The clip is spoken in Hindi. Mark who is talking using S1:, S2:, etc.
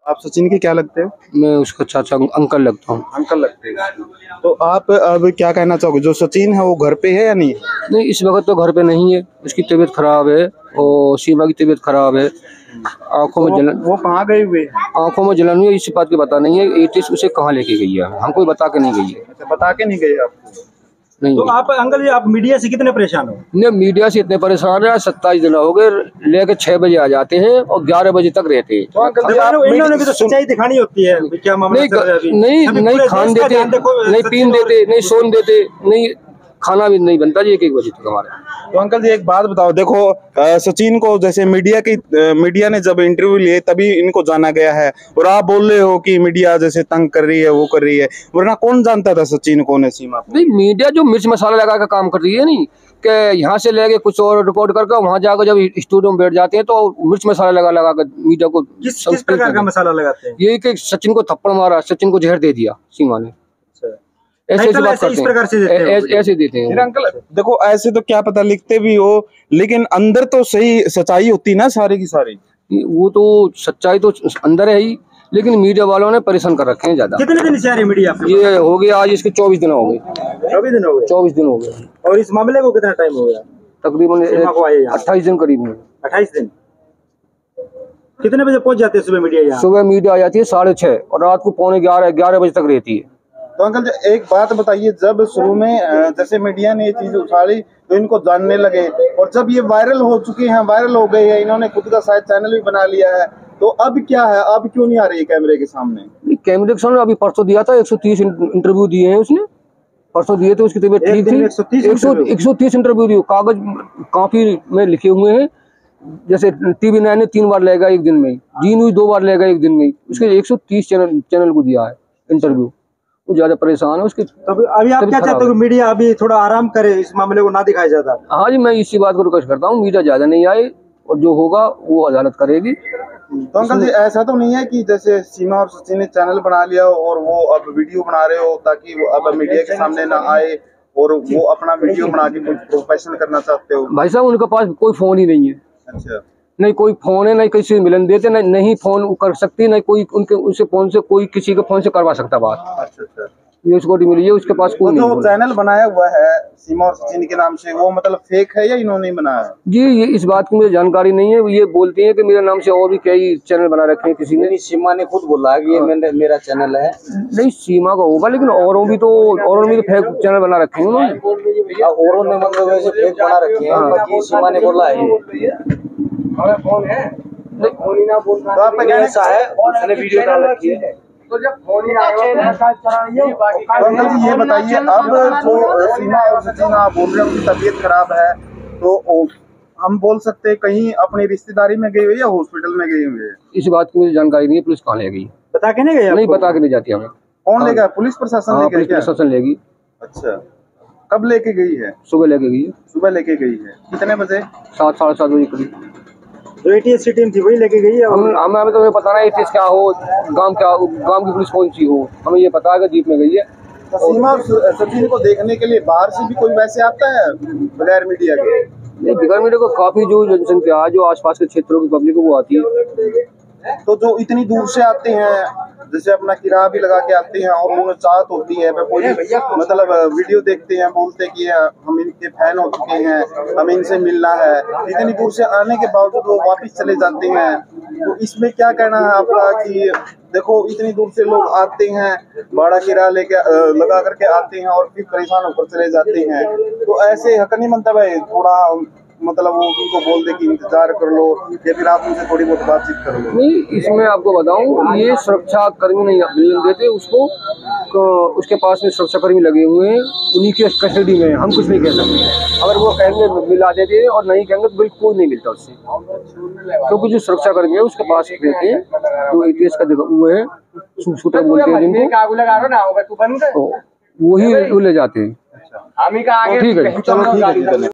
S1: आप सचिन के क्या लगते हैं?
S2: मैं उसका चाचा अंकल लगता हूँ।
S1: अंकल लगते हैं। तो आप अब क्या कहना चाहोगे, जो सचिन है वो घर पे है या नहीं?
S2: नहीं, इस वक्त तो घर पे नहीं है, उसकी तबीयत खराब है और सीमा की तबीयत खराब है। आंखों में जलन,
S1: वो कहाँ गए हुए हैं?
S2: आंखों में जलन हुई है, इस बात की पता नहीं है एटीएस उसे कहाँ लेके गई है, हमको बता के नहीं गई है।
S1: अच्छा, बता के नहीं गए आपको?
S2: नहीं।
S3: तो आप अंकल जी, आप मीडिया से कितने परेशान हो?
S2: नहीं, मीडिया से इतने परेशान है, 27 दिन हो गए, लेके 6 बजे आ जाते हैं और 11 बजे तक रहते हैं।
S1: तो अंकल
S3: इन्होंने भी तो सच्चाई दिखानी होती है, क्या मामला चल रहा है अभी?
S2: नहीं खान देते, नहीं पीन देते, नहीं सोन देते, नहीं खाना भी नहीं बनता जी 1-1 बजे तक हमारे।
S1: तो अंकल जी एक बात बताओ, देखो सचिन को जैसे मीडिया ने जब इंटरव्यू लिए तभी इनको जाना गया है, और आप बोल रहे हो कि मीडिया जैसे तंग कर रही है, वो कर रही है, वरना कौन जानता था सचिन कौन है सीमा?
S2: नहीं, मीडिया जो मिर्च मसाला लगा कर काम कर रही है, नहीं कि यहाँ से लेके कुछ और रिकॉर्ड करके वहाँ जाकर जब स्टूडियो में बैठ जाते हैं तो मिर्च मसाला लगा कर मीडिया को
S3: किस प्रकार का मसाला लगाते हैं?
S2: ये कि सचिन को थप्पड़ मारा, सचिन को जहर दे दिया सीमा ने, ऐसे बात करते हैं, ऐसे देते हैं।
S1: अंकल देखो, ऐसे तो क्या पता लिखते भी हो, लेकिन अंदर तो सही सच्चाई होती ना सारी की सारी।
S2: वो तो सच्चाई तो अंदर है ही, लेकिन मीडिया वालों ने परेशान कर रखे हैं ज्यादा।
S3: कितने दिन से आ रही मीडिया?
S2: ये हो गया आज इसके 24 दिन हो गए।
S3: 24 दिन हो गए?
S2: 24 दिन हो गए।
S3: और इस मामले को कितना टाइम हो गया?
S2: तकरीबन 28 दिन करीब में।
S3: 28 दिन। कितने बजे पहुंच जाते हैं सुबह मीडिया यहाँ?
S2: सुबह मीडिया आ जाती है 6:30 और रात को 11:45 बजे तक रहती है।
S1: तो अंकल जी एक बात बताइए, जब शुरू में जैसे मीडिया ने ये चीज उछाली तो इनको जानने लगे, और जब ये वायरल हो चुके हैं, वायरल हो गए हैं, इन्होंने खुद का शायद चैनल भी बना लिया है, तो अब क्या है, अब क्यों नहीं आ रही है कैमरे के सामने?
S2: कैमरे के सामने अभी परसों दिया था, 130 इंटरव्यू दिए हैं उसने, परसों दिए थे, उसकी तबीयत ठीक थी। 130 इंटरव्यू दिए, कागज काफी में लिखे हुए हैं। जैसे TV9 ने 3 बार लेगा एक दिन में, जी न्यूज 2 बार लेगा एक दिन में, उसके 130 चैनल को दिया है इंटरव्यू। वो ज्यादा परेशान है उसके।
S3: अभी आप क्या चाहते हो, मीडिया अभी थोड़ा आराम करे, इस मामले को ना दिखाया जाता?
S2: हाँ जी, मैं इसी बात को रिक्वेस्ट करता हूँ, मीडिया ज्यादा नहीं आए और जो होगा वो अदालत करेगी।
S1: तो अंकल जी ऐसा तो नहीं है कि जैसे सीमा और सचिन ने चैनल बना लिया और वो अब वीडियो बना रहे हो ताकि वो अब मीडिया के सामने ना आए और वो अपना वीडियो बना के कुछ प्रोफेशनल करना चाहते हो?
S2: भाई साहब, उनके पास कोई फोन ही नहीं है।
S1: अच्छा।
S2: नहीं कोई फोन है, नहीं किसी से मिलन देते, नहीं फोन कर सकती, नहीं कोई उनसे फोन से कोई किसी के फोन से करवा सकता बात।
S1: अच्छा।
S2: ये उसको मिली है, उसके पास कोई नहीं।
S1: जो चैनल बनाया हुआ है सीमा और सचिन के नाम से, वो मतलब फेक है या इन्होंने बनाया है?
S2: जी, ये इस बात की मुझे जानकारी नहीं है। ये बोलती है कि मेरे नाम से और भी कई चैनल बना रखे हैं किसी ने।
S3: सीमा ने खुद बोला कि ये मेरा चैनल है।
S2: नहीं, सीमा का होगा, लेकिन औरों भी तो फेक चैनल बना रखे हैं उन्होंने।
S3: औरों ने मतलब वैसे फेक बना रखे हैं, बाकी सीमा ने बोला है फोन है।
S1: तो आप
S3: ऐसा है, उसने वीडियो डाल रखी है।
S1: तो जब फोन ही अंकल जी ये बताइए, अब जो सीमा और सचिन आप बोल रहे हैं उनकी तबीयत खराब है, तो हम बोल सकते हैं कहीं अपनी रिश्तेदारी में गई हुई या हॉस्पिटल में गई हुई है?
S2: इस बात की मुझे जानकारी नहीं है। पुलिस कहाँ ले गई?
S3: बता के नहीं गई?
S2: नहीं, बता के नहीं जाती हमें।
S1: कौन ले गया? पुलिस प्रशासन ले गया?
S2: प्रशासन लेगी।
S1: अच्छा, कब लेके गई है?
S2: सुबह लेके गई है।
S1: सुबह लेके गई है, कितने बजे?
S2: 7 साढ़े 7 बजे करीब।
S3: जो ATS की टीम थी वही लेके गई है?
S2: हमें तो ये पता नहीं ATS क्या हो, गांव की पुलिस कौन सी हो, हमें ये पता है कि जीप में गई है।
S1: तो सीमा और सचिन को देखने के लिए बाहर से भी कोई वैसे आता है बगैर मीडिया के?
S2: नहीं, बगैर मीडिया को काफी जो जनसंख्या जो आसपास के क्षेत्रों की पब्लिक है वो आती है।
S1: तो जो इतनी दूर से आते हैं, जैसे अपना किराया भी लगा के आते हैं और उन्हें चाहत होती है कोई मतलब वीडियो देखते हैं, बोलते कि हम इनके फैन हो चुके हैं, हमें इनसे मिलना है, इतनी दूर से आने के बावजूद वो वापस चले जाते हैं, तो इसमें क्या कहना है आपका? कि देखो इतनी दूर से लोग आते हैं, भाड़ा किराया लेके लगा करके आते हैं और फिर परेशान होकर चले जाते हैं, तो ऐसे हक नहीं बनता भाई? थोड़ा मतलब वो उनको बोल दे कि इंतजार कर लो या फिर आप उनसे थोड़ी बहुत बातचीत कर लो।
S2: नहीं, इसमें आपको बताऊं, ये सुरक्षा कर्मी नहीं मिलने देते उसको, उसके पास में सुरक्षा कर्मी लगे हुए हैं, उन्हीं के कस्टडी में, हम कुछ नहीं कह सकते। अगर वो कहेंगे मिला देते और नहीं कहेंगे तो बिल्कुल नहीं मिलता उससे, क्योंकि जो सुरक्षा कर्मी है उसके पास रहते हैं, जो ATS का हुए हैं, शूटर बोलते हैं जिनको, तो वही ले जाते हैं। ठीक है, चलो ठीक है।